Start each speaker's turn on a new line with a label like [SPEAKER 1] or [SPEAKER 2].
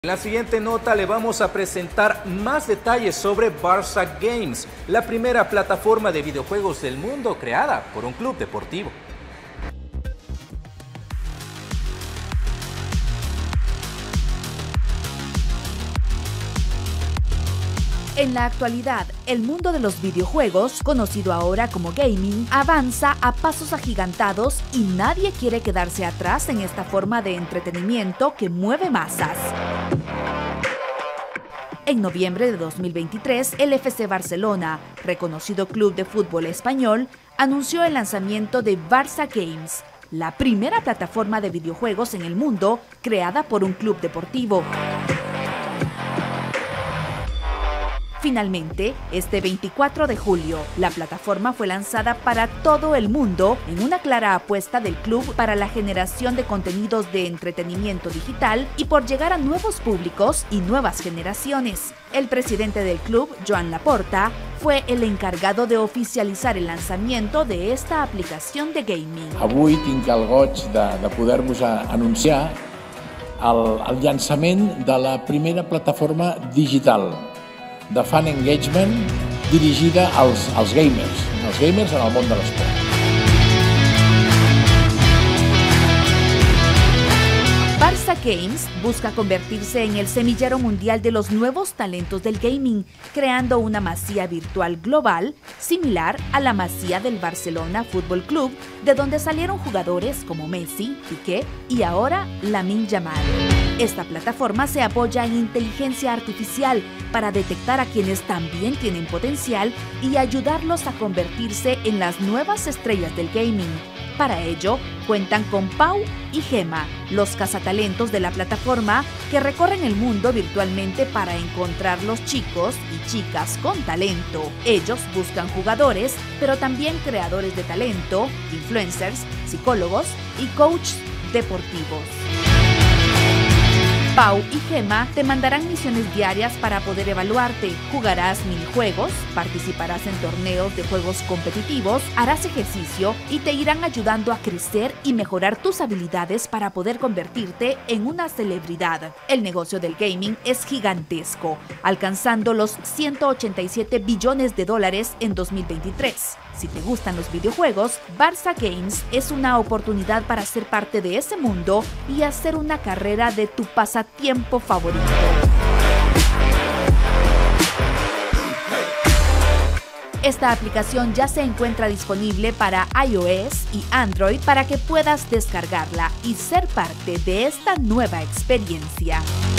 [SPEAKER 1] En la siguiente nota le vamos a presentar más detalles sobre Barça Games, la primera plataforma de videojuegos del mundo creada por un club deportivo.
[SPEAKER 2] En la actualidad, el mundo de los videojuegos, conocido ahora como gaming, avanza a pasos agigantados y nadie quiere quedarse atrás en esta forma de entretenimiento que mueve masas. En noviembre de 2023, el FC Barcelona, reconocido club de fútbol español, anunció el lanzamiento de Barça Games, la primera plataforma de videojuegos en el mundo creada por un club deportivo. Finalmente, este 24 de julio, la plataforma fue lanzada para todo el mundo en una clara apuesta del club para la generación de contenidos de entretenimiento digital y por llegar a nuevos públicos y nuevas generaciones. El presidente del club, Joan Laporta, fue el encargado de oficializar el lanzamiento de esta aplicación de gaming.
[SPEAKER 3] Avui tinc el goig de poder-vos anunciar el llançament de la primera plataforma digital de fan engagement dirigida als gamers en el món de l'esport.
[SPEAKER 2] Barça Games busca convertirse en el semillero mundial de los nuevos talentos del gaming, creando una masía virtual global similar a la masía del Barcelona Fútbol Club, de donde salieron jugadores como Messi, Piqué y ahora Lamine Yamal. Esta plataforma se apoya en inteligencia artificial para detectar a quienes también tienen potencial y ayudarlos a convertirse en las nuevas estrellas del gaming. Para ello, cuentan con Pau y Gema, los cazatalentos de la plataforma que recorren el mundo virtualmente para encontrar los chicos y chicas con talento. Ellos buscan jugadores, pero también creadores de talento, influencers, psicólogos y coaches deportivos. Pau y Gema te mandarán misiones diarias para poder evaluarte, jugarás minijuegos, participarás en torneos de juegos competitivos, harás ejercicio y te irán ayudando a crecer y mejorar tus habilidades para poder convertirte en una celebridad. El negocio del gaming es gigantesco, alcanzando los 187 billones de dólares en 2023. Si te gustan los videojuegos, Barça Games es una oportunidad para ser parte de ese mundo y hacer una carrera de tu pasatiempo favorito. Esta aplicación ya se encuentra disponible para iOS y Android para que puedas descargarla y ser parte de esta nueva experiencia.